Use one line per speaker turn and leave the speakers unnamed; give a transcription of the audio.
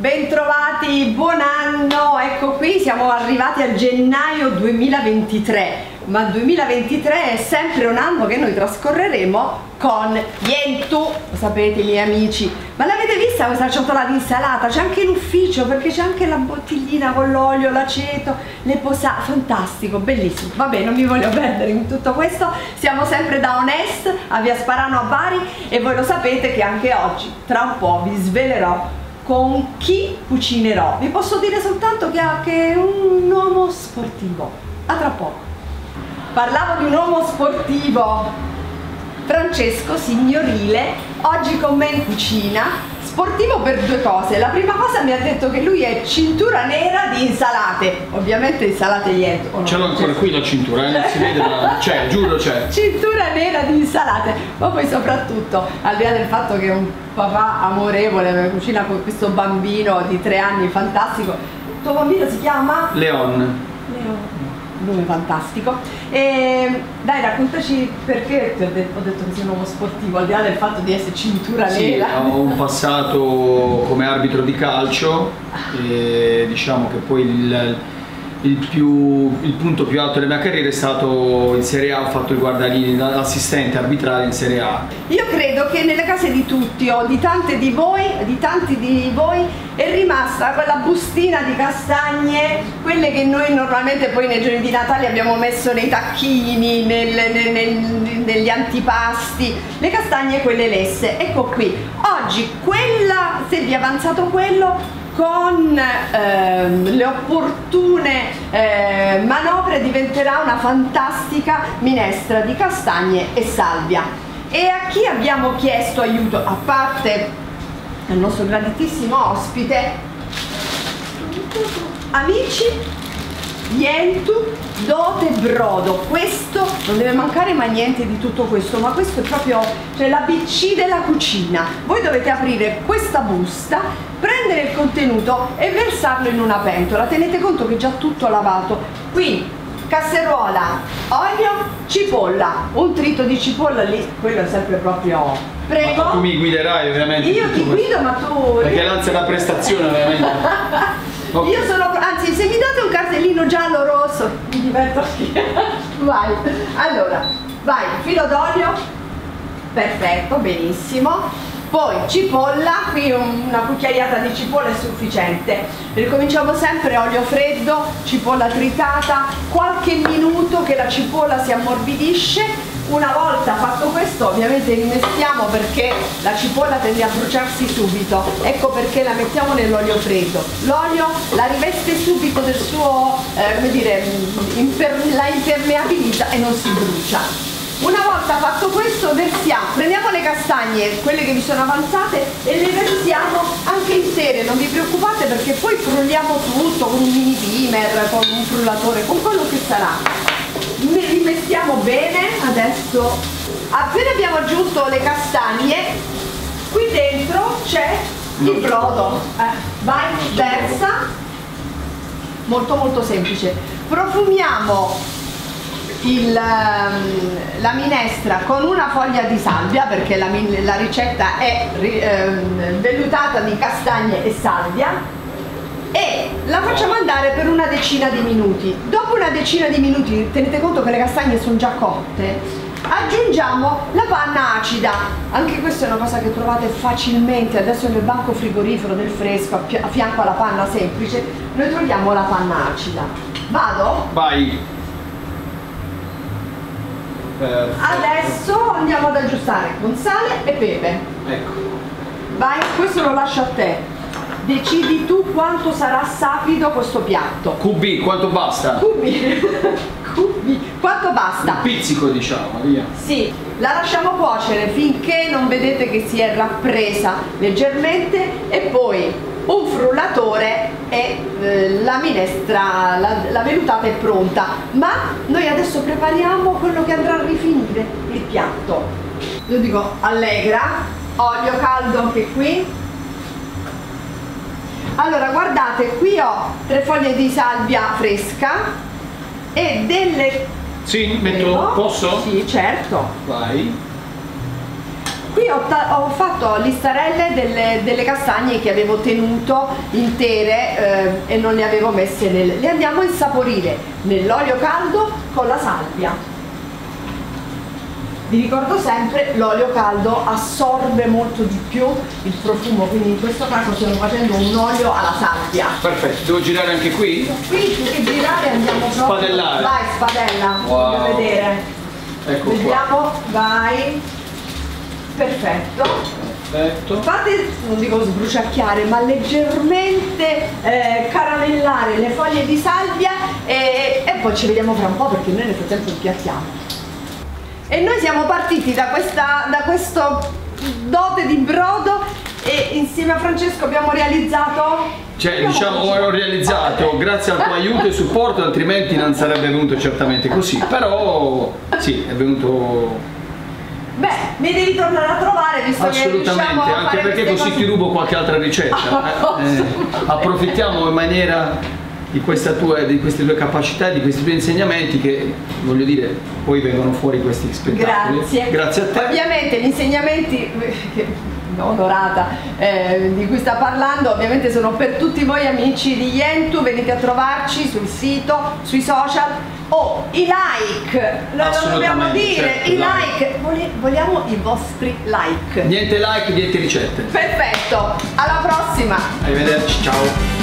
Bentrovati, buon anno, ecco qui siamo arrivati a gennaio 2023, ma 2023 è sempre un anno che noi trascorreremo con Yentu, lo sapete miei amici, ma l'avete vista questa ciotolata di insalata? C'è anche l'ufficio perché c'è anche la bottiglina con l'olio, l'aceto, le posate, fantastico, bellissimo. Vabbè, non mi voglio perdere in tutto questo, siamo sempre da Onest a Via Sparano a Bari e voi lo sapete che anche oggi, tra un po', vi svelerò con chi cucinerò. Vi posso dire soltanto che è un uomo sportivo. A tra poco. Parlavo di un uomo sportivo, Francesco Signorile, oggi con me in cucina. Sportivo per due cose. La prima cosa mi ha detto che lui è cintura nera di insalate, ovviamente insalate Yentu.
Ce l'ho ancora qui la cintura, non si vede, ma c'è, giuro c'è.
Cintura nera di insalate, ma poi soprattutto, al di là del fatto che è un papà amorevole, cucina con questo bambino di 3 anni fantastico. Il tuo bambino si chiama?
Leon.
Nome fantastico. E dai, raccontaci perché ho detto che sei un uomo sportivo, al di là del fatto di essere cintura nera.
Sì, ho un passato come arbitro di calcio e diciamo che poi il punto più alto della mia carriera è stato in Serie A, ho fatto il guardalinee, l'assistente arbitrale in Serie A.
Io credo che nelle case di tutti o di tanti di voi è rimasta quella bustina di castagne, quelle che noi normalmente poi nei giorni di Natale abbiamo messo nei tacchini, negli antipasti, le castagne quelle lesse. Ecco qui, oggi quella, se vi è avanzato quello, con le opportune manovre diventerà una fantastica minestra di castagne e salvia. E a chi abbiamo chiesto aiuto, a parte il nostro graditissimo ospite, amici, Yentu, dote brodo. Questo non deve mancare mai niente di tutto questo, ma questo è proprio, cioè, l'ABC della cucina. Voi dovete aprire questa busta, prendere il contenuto e versarlo in una pentola. Tenete conto che è già tutto lavato. Qui casseruola, olio, cipolla, un trito di cipolla lì, quello è sempre proprio, prego.
Ma tu mi guiderai ovviamente.
Io ti guido, ma tu...
Perché l'ansia è una prestazione ovviamente. Okay.
Io sono, anzi, se mi date un cartellino giallo rosso mi diverto anche. Vai, allora, vai, filo d'olio, perfetto, benissimo. Poi cipolla, qui una cucchiaiata di cipolla è sufficiente. Ricominciamo sempre, olio freddo, cipolla tritata, qualche minuto che la cipolla si ammorbidisce. Una volta fatto questo ovviamente rimestiamo perché la cipolla tende a bruciarsi subito, ecco perché la mettiamo nell'olio freddo. L'olio la riveste subito del suo, come dire, la impermeabilizza e non si brucia. Una volta fatto questo versiamo, prendiamo le castagne, quelle che vi sono avanzate, e le versiamo anche intere, non vi preoccupate perché poi frulliamo tutto con un mini primer, con un frullatore, con quello che sarà. Rimestiamo bene. Adesso, appena abbiamo aggiunto le castagne, qui dentro c'è il brodo. Vai, versa, molto molto semplice. Profumiamo la minestra con una foglia di salvia perché la ricetta è vellutata di castagne e salvia, e la facciamo andare per una decina di minuti. Dopo una decina di minuti, tenete conto che le castagne sono già cotte, aggiungiamo la panna acida. Anche questa è una cosa che trovate facilmente adesso nel banco frigorifero del fresco, a fianco alla panna semplice noi troviamo la panna acida. Vado?
Vai. Perfetto.
Adesso andiamo ad aggiustare con sale e pepe.
Ecco.
Vai, questo lo lascio a te. Decidi tu quanto sarà sapido questo piatto.
QB, quanto basta?
Cubi. Cubi. Quanto basta?
Un pizzico, diciamo, via.
Sì, la lasciamo cuocere finché non vedete che si è rappresa leggermente e poi un frullatore e la minestra, la vellutata è pronta. Ma noi adesso prepariamo quello che andrà a rifinire il piatto. Io dico allegra, olio caldo anche qui. Allora guardate, qui ho 3 foglie di salvia fresca e delle...
Sì, metto, posso?
Sì, certo.
Vai.
Qui ho fatto listarelle delle castagne che avevo tenuto intere e non le avevo messe le andiamo a insaporire nell'olio caldo con la salvia. Vi ricordo sempre, l'olio caldo assorbe molto di più il profumo, quindi in questo caso stiamo facendo un olio alla salvia.
Perfetto, devo girare anche qui?
Qui più che girare andiamo proprio...
Spadellare.
Vai, spadella,
wow.
voglio vedere.
Ecco
vediamo,
qua.
vai. Perfetto.
Perfetto.
Fate, non dico sbruciacchiare, ma leggermente caramellare le foglie di salvia e poi ci vediamo fra un po' perché noi nel frattempo impiattiamo. E noi siamo partiti da questo dote di brodo e insieme a Francesco abbiamo realizzato...
Cioè, diciamo, ho realizzato grazie al tuo aiuto e supporto, altrimenti non sarebbe venuto certamente così, però sì, è venuto...
Beh, mi devi tornare a trovare visto che riusciamo a
anche
fare
perché così
cose...
ti rubo qualche altra ricetta. Approfittiamo in maniera di queste tue capacità e di questi tuoi insegnamenti che, voglio dire, poi vengono fuori questi spettacoli. Grazie a te.
Ovviamente gli insegnamenti onorata di cui sta parlando ovviamente sono per tutti voi amici di Yentu, venite a trovarci sul sito, sui social. I like, lo dobbiamo dire,
certo,
i like. Vogliamo i vostri like.
Niente like, niente ricette.
Perfetto, alla prossima.
Arrivederci, ciao.